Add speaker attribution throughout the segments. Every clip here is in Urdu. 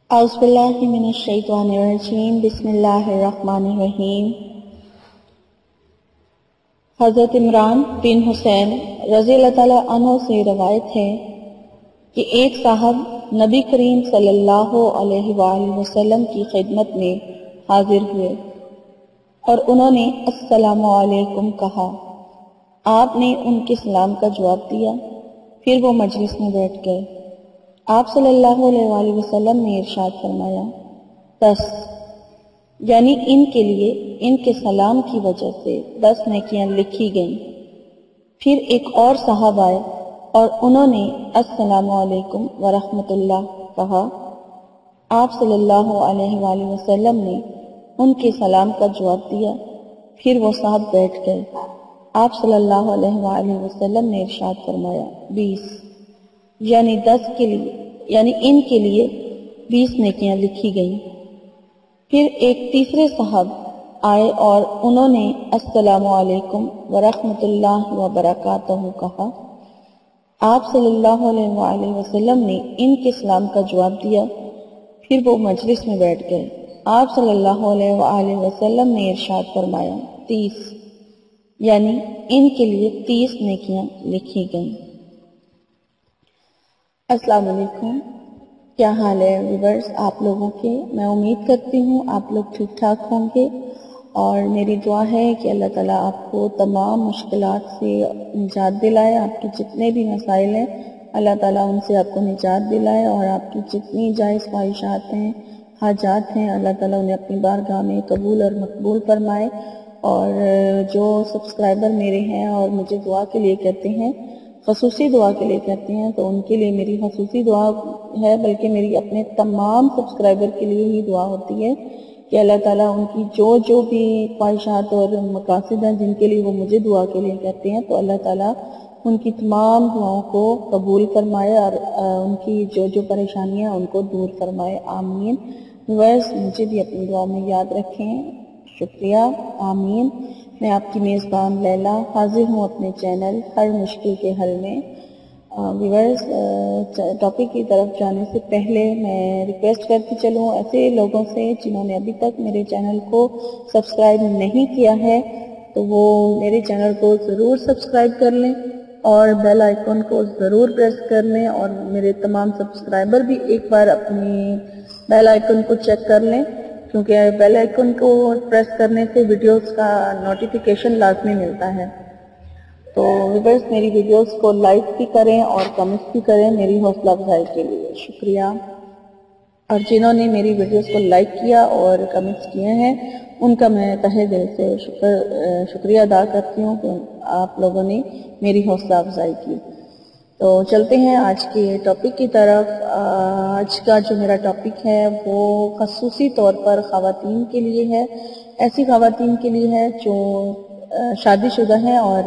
Speaker 1: اعوذ باللہ من الشیطان الرجیم بسم اللہ الرحمن الرحیم۔ حضرت عمران بن حسین رضی اللہ تعالیٰ عنہ سے روایت ہے کہ ایک صاحب نبی کریم صلی اللہ علیہ وآلہ وسلم کی خدمت میں حاضر ہوئے اور انہوں نے السلام علیکم کہا۔ آپ نے ان کے سلام کا جواب دیا، پھر وہ مجلس میں بیٹھ گئے۔ آپ صلی اللہ علیہ وآلہ وسلم نے ارشاد فرمایا، 10 یعنی ان کے لیے ان کے سلام کی وجہ سے 10 نیکیاں لکھی گئیں۔ پھر ایک اور صاحب آئے اور انہوں نے السلام علیکم ورحمۃ اللہ کہا۔ آپ صلی اللہ علیہ وآلہ وسلم نے ان کے سلام کا جواب دیا، پھر وہ صاحب بیٹھ گئے۔ آپ صلی اللہ علیہ وآلہ وسلم نے ارشاد فرمایا، 20 یعنی ان کے لیے 20 نیکیاں لکھی گئیں۔ پھر ایک تیسرے صاحب آئے اور انہوں نے السلام علیکم ورحمۃ اللہ وبرکاتہ کہا۔ آپ صلی اللہ علیہ وآلہ وسلم نے ان کے سلام کا جواب دیا، پھر وہ مجلس میں بیٹھ گئے۔ آپ صلی اللہ علیہ وآلہ وسلم نے ارشاد فرمایا، 30 یعنی ان کے لیے 30 نیکیاں لکھی گئیں۔ السلام علیکم، کیا حال ہے ویورز آپ لوگوں کے؟ میں امید کرتی ہوں آپ لوگ ٹھیک ٹھاک ہوں گے، اور میری دعا ہے کہ اللہ تعالیٰ آپ کو تمام مشکلات سے نجات دلائے۔ آپ کے جتنے بھی مسائل ہیں اللہ تعالیٰ ان سے آپ کو نجات دلائے، اور آپ کی جتنی جائز خواہشات ہیں، حاجات ہیں، اللہ تعالیٰ انہیں اپنی بارگاہ میں قبول اور مقبول فرمائے۔ اور جو سبسکرائبر میرے ہیں اور مجھے دعا کے لیے کہتے ہیں، خصوصی دعا کے لیے کہتے ہیں، تو ان کے لیے میری خصوصی دعا ہے، بلکہ میری اپنے تمام سبسکرائبر کے لیے ہی دعا ہوتی ہے کہ اللہ تعالیٰ ان کی جو بھی خواہشات اور مقاصد ہیں جن کے لیے وہ مجھے دعا کے لیے کہتے ہیں، تو اللہ تعالیٰ ان کی تمام دعاؤں کو قبول فرمائے اور ان کی جو پریشانیاں ان کو دور فرمائے، آمین۔ ویسے مجھے بھی اپنی دعا میں یاد رکھیں، شکریہ، آمین۔ میں آپ کی میزبان لیلا حاضر ہوں اپنے چینل ہر مشکل کے حل میں۔ ویورز، ٹاپک کی طرف جانے سے پہلے میں ریکویسٹ کرتی چلوں ایسے لوگوں سے جنہوں نے ابھی تک میرے چینل کو سبسکرائب نہیں کیا ہے تو وہ میرے چینل کو ضرور سبسکرائب کر لیں اور بیل آئیکن کو ضرور پریس کر لیں، اور میرے تمام سبسکرائبر بھی ایک بار اپنی بیل آئیکن کو چیک کر لیں، کیونکہ بیل آئیکن کو پریس کرنے سے ویڈیوز کا نوٹیفیکیشن لازمی ملتا ہے۔ تو ویورز میری ویڈیوز کو لائک بھی کریں اور کمنٹس بھی کریں میری حوصلہ افزائی کے لیے، شکریہ۔ اور جنہوں نے میری ویڈیوز کو لائک کیا اور کمنٹس کیے ہیں ان کا میں تہہ دل سے شکریہ ادا کرتی ہوں کہ آپ لوگوں نے میری حوصلہ افزائی کی۔ تو چلتے ہیں آج کے ٹاپک کی طرف۔ آج کا جو میرا ٹاپک ہے وہ خصوصی طور پر خواتین کے لیے ہے، ایسی خواتین کے لیے ہے جو شادی شدہ ہیں اور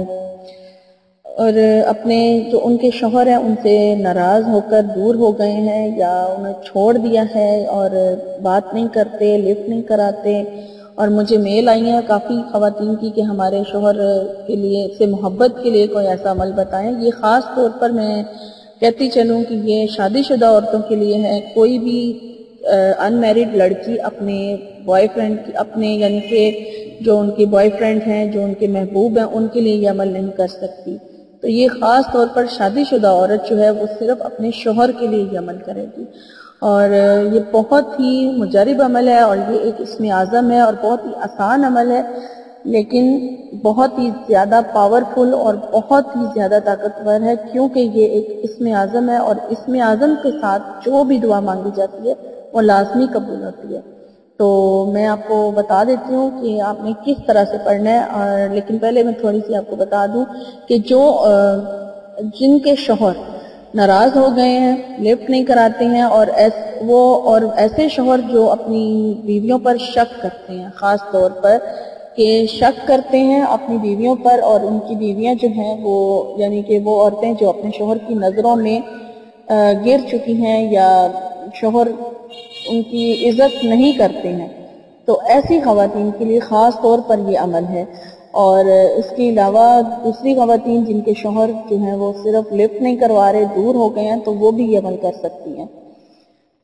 Speaker 1: اپنے جو ان کے شوہر ہیں ان سے ناراض ہو کر دور ہو گئے ہیں یا انہیں چھوڑ دیا ہے اور بات نہیں کرتے، لفٹ نہیں کراتے۔ اور مجھے میل آئی ہیں کافی خواتین کی کہ ہمارے شوہر کے لیے سے محبت کے لیے کوئی ایسا عمل بتائیں۔ یہ خاص طور پر میں کہتی چلوں کہ یہ شادی شدہ عورتوں کے لیے ہے۔ کوئی بھی ان میرڈ لڑکی اپنے بوائے فرینڈ اپنے یعنی کہ جو ان کے بوائے فرینڈ ہیں، جو ان کے محبوب ہیں، ان کے لیے یہ عمل نہیں کر سکتی۔ تو یہ خاص طور پر شادی شدہ عورت جو ہے وہ صرف اپنے شوہر کے لیے یہ عمل کرے گی، اور یہ بہت ہی مجرب عمل ہے، اور یہ ایک اسم اعظم ہے اور بہت ہی آسان عمل ہے، لیکن بہت ہی زیادہ پاورفل اور بہت ہی زیادہ طاقتور ہے، کیونکہ یہ ایک اسم اعظم ہے، اور اسم اعظم کے ساتھ جو بھی دعا مانگی جاتی ہے وہ لازمی قبول ہوتی ہے۔ تو میں آپ کو بتا دیتی ہوں کہ آپ نے کس طرح سے پڑھنا ہے، لیکن پہلے میں تھوڑی سی آپ کو بتا دوں کہ جن کے شوہر ناراض ہو گئے ہیں، لفٹ نہیں کراتے ہیں، اور ایسے شوہر جو اپنی بیویوں پر شک کرتے ہیں، خاص طور پر کہ شک کرتے ہیں اپنی بیویوں پر، اور ان کی بیویاں جو ہیں وہ یعنی کہ وہ عورتیں جو اپنے شوہر کی نظروں میں گر چکی ہیں یا شوہر ان کی عزت نہیں کرتے ہیں، تو ایسی خواتین کے لیے خاص طور پر یہ عمل ہے۔ اور اس کے علاوہ دوسری خواتین جن کے شوہر جو ہیں وہ صرف لفٹ نہیں کروا رہے، دور ہو گئے ہیں، تو وہ بھی یہ عمل کر سکتی ہیں۔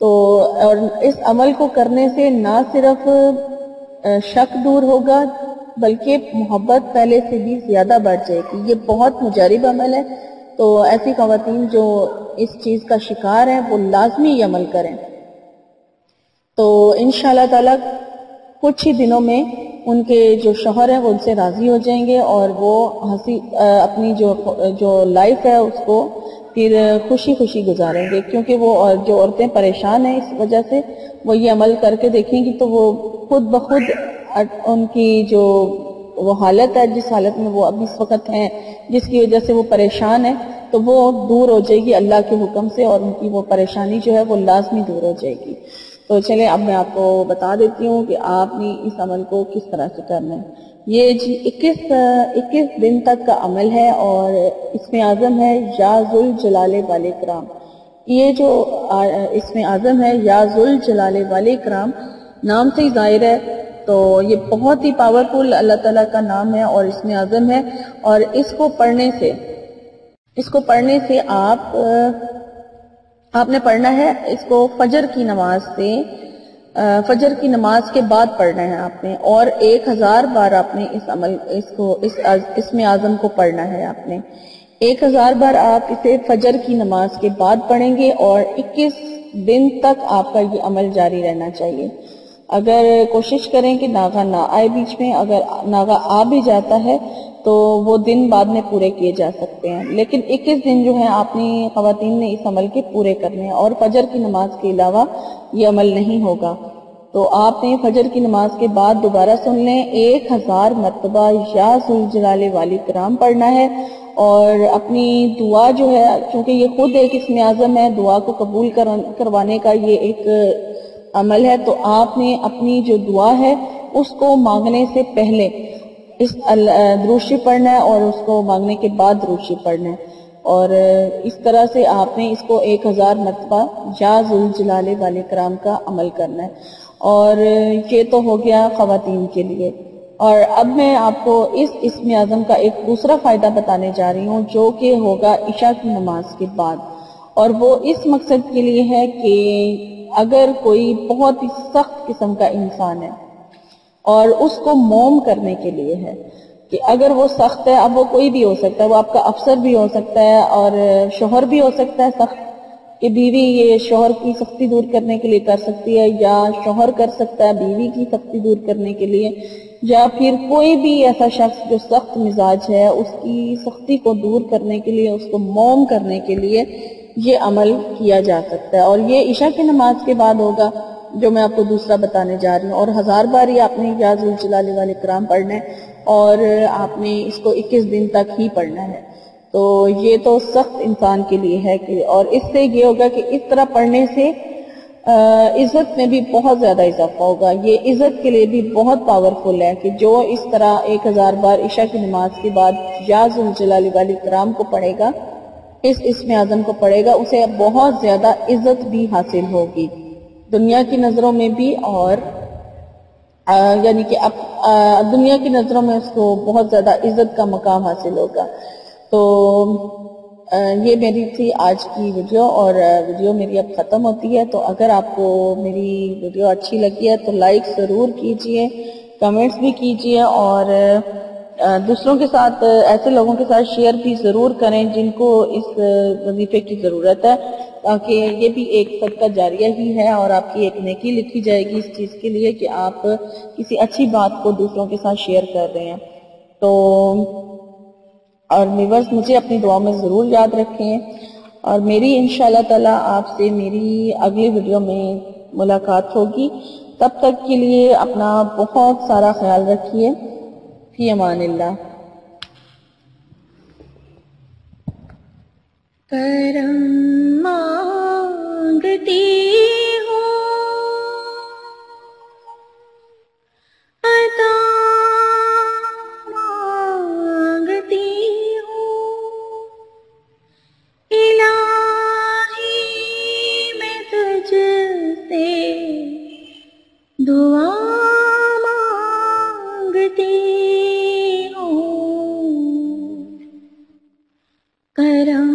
Speaker 1: تو اور اس عمل کو کرنے سے نہ صرف شک دور ہوگا بلکہ محبت پہلے سے بھی زیادہ بڑھ جائے گی. یہ بہت مجرب عمل ہے، تو ایسی خواتین جو اس چیز کا شکار ہیں وہ لازمی یہ عمل کریں. تو انشاءاللہ تعالی کچھ ہی دنوں میں ان کے جو شوہر ہیں وہ ان سے راضی ہو جائیں گے اور وہ اپنی جو لائف ہے اس کو پھر خوشی خوشی گزاریں گے، کیونکہ وہ جو عورتیں پریشان ہیں اس وجہ سے وہ یہ عمل کر کے دیکھیں گی تو وہ خود بخود ان کی جو وہ حالت ہے، جس حالت میں وہ اب اس وقت ہیں، جس کی وجہ سے وہ پریشان ہیں، تو وہ دور ہو جائے گی اللہ کے حکم سے، اور ان کی وہ پریشانی جو ہے وہ لازمی دور ہو جائے گی. تو چلیں اب میں آپ کو بتا دیتی ہوں کہ آپ نے اس عمل کو کس طرح سے کرنا ہے. یہ جی 21 دن تک کا عمل ہے اور اس میں اعظم ہے یا ذوالجلال والاکرام. یہ جو اس میں اعظم ہے یا ذوالجلال والاکرام نام سے ہی ظاہر ہے، تو یہ بہت ہی پاورفل اللہ تعالیٰ کا نام ہے اور اس میں اعظم ہے. اور اس کو پڑھنے سے آپ نے پڑھنا ہے اس کو فجر کی نماز کے بعد پڑھنا ہے آپ نے، اور 1000 بار آپ نے اس میں اعظم کو پڑھنا ہے. آپ نے 1000 بار آپ اسے فجر کی نماز کے بعد پڑھیں گے اور 21 دن تک آپ کا یہ عمل جاری رہنا چاہیے. اگر کوشش کریں کہ ناغہ نہ آئے بیچ میں، اگر ناغہ آ بھی جاتا ہے تو وہ دن بعد میں پورے کیے جا سکتے ہیں، لیکن 21 دن جو ہیں آپ نے خواتین نے اس عمل کے پورے کرنے ہیں، اور فجر کی نماز کے علاوہ یہ عمل نہیں ہوگا. تو آپ نے فجر کی نماز کے بعد دوبارہ سن لیں 1000 مرتبہ یا ذوالجلال والاکرام پڑھنا ہے، اور اپنی دعا جو ہے، چونکہ یہ خود ایک اسم اعظم ہے، دعا کو قبول کروانے کا یہ ایک عمل ہے، تو آپ نے اپنی جو دعا ہے اس کو مانگنے سے پہلے اس درود شریف پڑھنا ہے اور اس کو مانگنے کے بعد درود شریف پڑھنا ہے، اور اس طرح سے آپ نے اس کو 1000 مرتبہ یا ذوالجلال والاکرام کا عمل کرنا ہے. اور یہ تو ہو گیا خواتین کے لیے. اور اب میں آپ کو اس اسم اعظم کا ایک دوسرا فائدہ بتانے جا رہی ہوں جو کہ ہوگا عشاء کی نماز کے بعد، اور وہ اس مقصد کے لیے ہے کہ اگر کوئی بہت ہی سخت قسم کا انسان ہے اور اس کو موم کرنے کے لیے ہے کہ اگر وہ سخت ہے، اب وہ کوئی بھی ہو سکتا ہے، وہ آپ کا افسر بھی ہو سکتا ہے اور شوہر بھی ہو سکتا ہے سخت، کہ بیوی یہ شوہر کی سختی دور کرنے کے لیے کر سکتی ہے، یا شوہر کر سکتا ہے بیوی کی سختی دور کرنے کے لیے، یا پھر کوئی بھی ایسا شخص جو سخت مزاج ہے اس کی سختی کو دور کرنے کے لیے، اس کو موم کرنے کے لیے یہ عمل کیا جا سکتا ہے. اور یہ عشاء کی نماز کے بعد ہوگا جو میں آپ کو دوسرا بتانے جا رہی ہوں، اور 1000 بار ہی آپ نے یا ذوالجلال والاکرام پڑھنا ہے اور آپ نے اس کو 21 دن تک ہی پڑھنا ہے. تو یہ تو سخت انسان کے لیے ہے کہ، اور اس سے یہ ہوگا کہ اس طرح پڑھنے سے عزت میں بھی بہت زیادہ اضافہ ہوگا. یہ عزت کے لیے بھی بہت پاورفل ہے کہ جو اس طرح 1000 بار عشاء کی نماز کے بعد یا ذوالجلال والاکرام کو پڑھے گا، اس اسم اعظم کو پڑھے گا، اسے بہت زیادہ عزت بھی حاصل ہوگی دنیا کی نظروں میں بھی، اور یعنی کہ دنیا کی نظروں میں اس کو بہت زیادہ عزت کا مقام حاصل ہوگا. تو یہ میری تھی آج کی ویڈیو، اور ویڈیو میری اب ختم ہوتی ہے. تو اگر آپ کو میری ویڈیو اچھی لگی ہے تو لائک ضرور کیجئے، کمنٹس بھی کیجئے، اور دوسروں کے ساتھ، ایسے لوگوں کے ساتھ شیئر بھی ضرور کریں جن کو اس وظیفے کی ضرورت ہے، تاکہ یہ بھی ایک صدقہ جاریہ ہی ہے اور آپ کی ایک نیکی لکھی جائے گی اس چیز کے لیے کہ آپ کسی اچھی بات کو دوسروں کے ساتھ شیئر کر رہے ہیں. تو اور ویورز مجھے اپنی دعا میں ضرور یاد رکھیں، اور میری انشاءاللہ تعالی آپ سے میری اگلی ویڈیو میں ملاقات ہوگی. تب تک کے لیے اپنا بہت سارا خیال رکھیے. فی امان اللہ.
Speaker 2: کرم مانگتی ہوں، عطا مانگتی ہوں، الہی میں تجھ سے دعا مانگتی ہوں. کرم